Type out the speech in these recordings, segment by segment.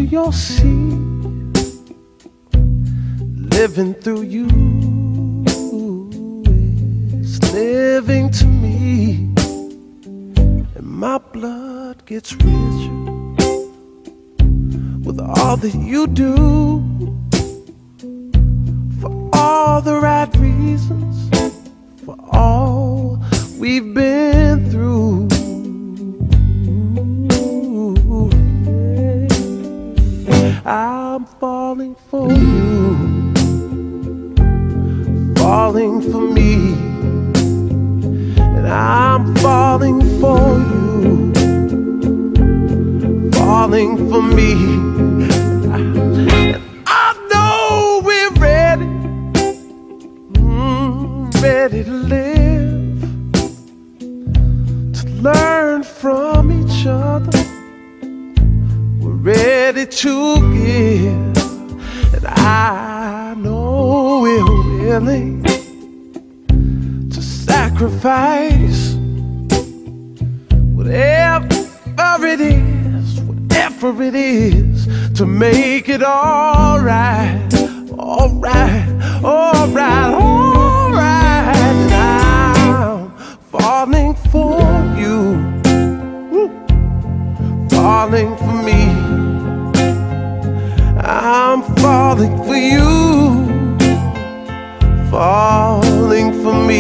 you'll see, living through you is living to me, and my blood gets richer with all that you do, for all the right reasons, for all we've been through. I'm falling for you, falling for me, and I'm falling for you, falling for me. And I know we're ready, ready to live, to learn from each other. We're ready to give, and I know we're willing to sacrifice whatever it is, to make it all right, all right, all right, all right. And I'm falling for you, falling for me. I'm falling for you, falling for me.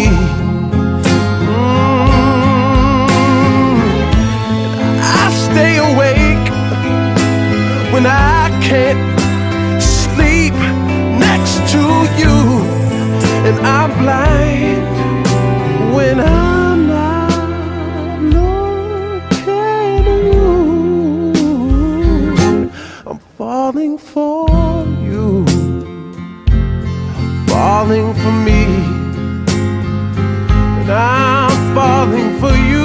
I stay awake when I can't sleep next to you, and I'm blind when I'm not looking at you. I'm falling for you, falling for me, and I'm falling for you.